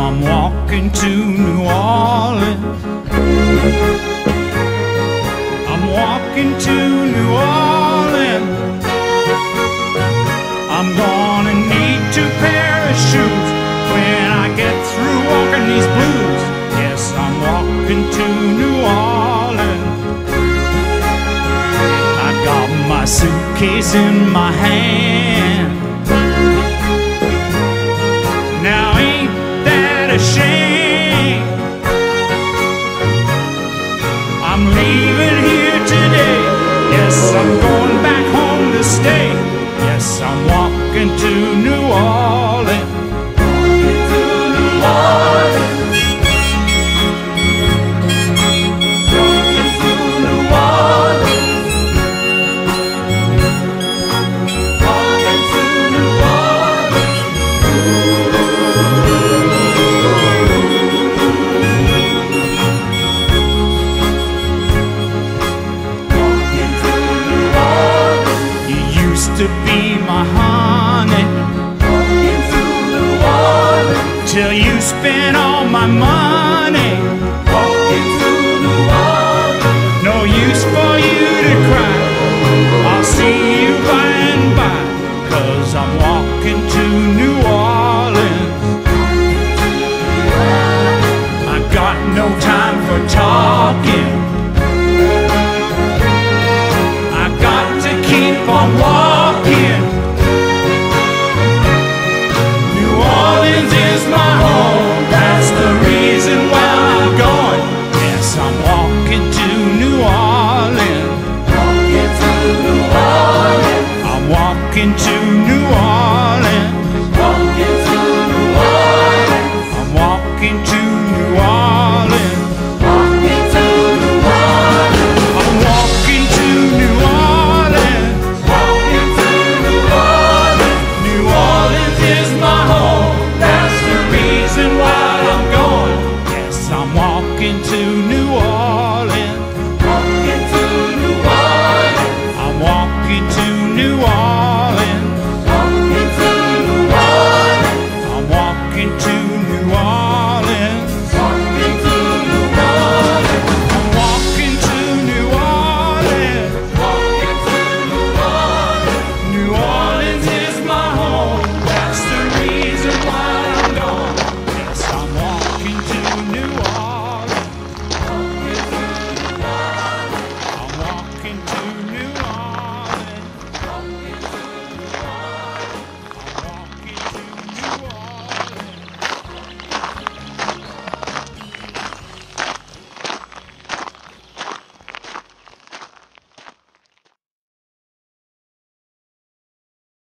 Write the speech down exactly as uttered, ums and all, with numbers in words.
I'm walking to New Orleans. I'm walking to New Orleans. I'm gonna need two pair of shoes when I get through walking these blues. Yes, I'm walking to New Orleans. I got my suitcase in my hand. Now ain't that a shame? I'm leaving here today. Yes, I'm going back home to stay. Yes, I'm walking to New Orleans. Walking to New Orleans. Walking to New Orleans. Walking to New Orleans. Walking to New Orleans. You used to be my honey. Walking to New Orleans. Till you spent all my money. Walking to New Orleans. No use for you to cry. I'll see you by and by. 'Cause I'm walking to New Orleans. I got no time for talking. I got to keep on walking. New Orleans is my home. That's the reason why I'm going. Yes, I'm walking to New Orleans. Walking to New Orleans. I'm walking to